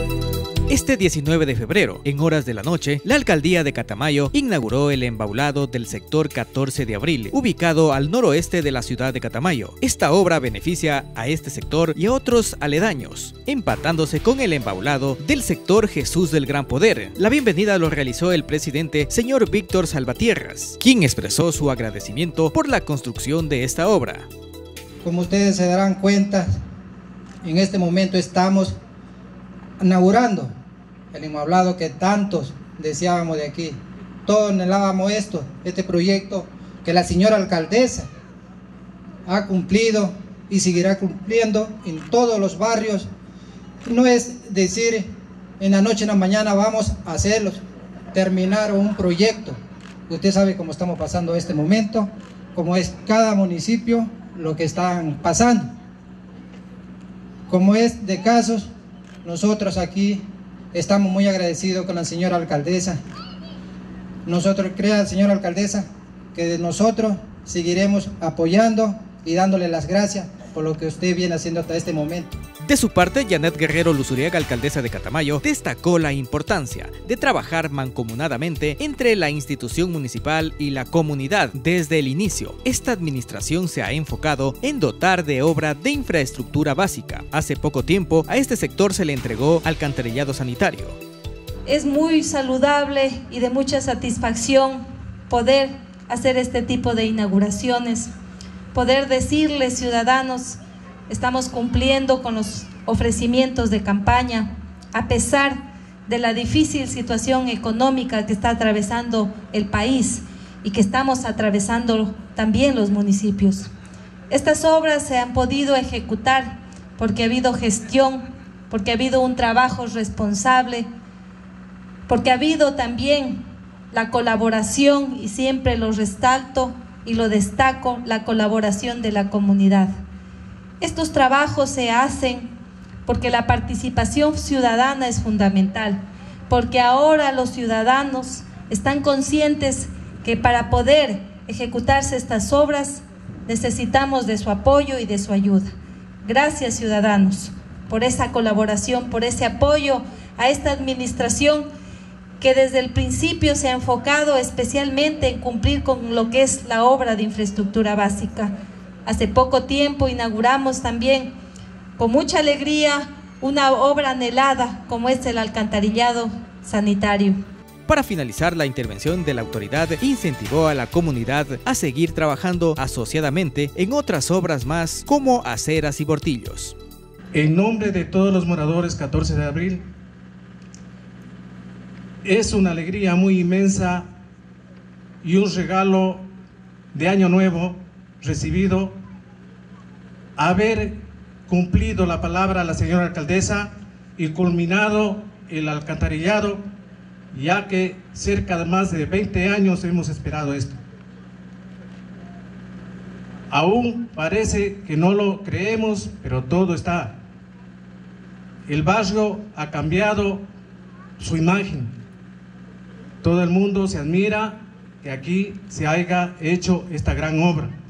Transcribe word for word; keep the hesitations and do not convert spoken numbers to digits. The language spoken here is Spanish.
Este diecinueve de febrero, en horas de la noche, la alcaldía de Catamayo inauguró el embaulado del sector catorce de abril, ubicado al noroeste de la ciudad de Catamayo. Esta obra beneficia a este sector y a otros aledaños, empatándose con el embaulado del sector Jesús del Gran Poder. La bienvenida lo realizó el presidente, señor Víctor Salvatierras, quien expresó su agradecimiento por la construcción de esta obra. Como ustedes se darán cuenta, en este momento estamos inaugurando el embaulado que tantos deseábamos de aquí. Todos anhelábamos esto, este proyecto que la señora alcaldesa ha cumplido y seguirá cumpliendo en todos los barrios. No es decir, en la noche en la mañana vamos a hacerlo, terminar un proyecto. Usted sabe cómo estamos pasando este momento, cómo es cada municipio lo que están pasando. Como es de casos, nosotros aquí estamos muy agradecidos con la señora alcaldesa. Nosotros, crea, señora alcaldesa, que de nosotros seguiremos apoyando y dándole las gracias por lo que usted viene haciendo hasta este momento. De su parte, Janet Guerrero Luzuriaga, alcaldesa de Catamayo, destacó la importancia de trabajar mancomunadamente entre la institución municipal y la comunidad. Desde el inicio, esta administración se ha enfocado en dotar de obra de infraestructura básica. Hace poco tiempo, a este sector se le entregó alcantarillado sanitario. Es muy saludable y de mucha satisfacción poder hacer este tipo de inauguraciones, poder decirles, ciudadanos, estamos cumpliendo con los ofrecimientos de campaña, a pesar de la difícil situación económica que está atravesando el país y que estamos atravesando también los municipios. Estas obras se han podido ejecutar porque ha habido gestión, porque ha habido un trabajo responsable, porque ha habido también la colaboración, y siempre lo resalto y lo destaco, la colaboración de la comunidad. Estos trabajos se hacen porque la participación ciudadana es fundamental, porque ahora los ciudadanos están conscientes que para poder ejecutarse estas obras necesitamos de su apoyo y de su ayuda. Gracias, ciudadanos, por esa colaboración, por ese apoyo a esta administración que desde el principio se ha enfocado especialmente en cumplir con lo que es la obra de infraestructura básica. Hace poco tiempo inauguramos también con mucha alegría una obra anhelada como es el alcantarillado sanitario. Para finalizar la intervención de la autoridad, incentivó a la comunidad a seguir trabajando asociadamente en otras obras más como aceras y portillos. En nombre de todos los moradores catorce de abril, es una alegría muy inmensa y un regalo de año nuevo recibido, haber cumplido la palabra a la señora alcaldesa y culminado el alcantarillado, ya que cerca de más de veinte años hemos esperado esto. Aún parece que no lo creemos, pero todo está. El barrio ha cambiado su imagen. Todo el mundo se admira que aquí se haya hecho esta gran obra.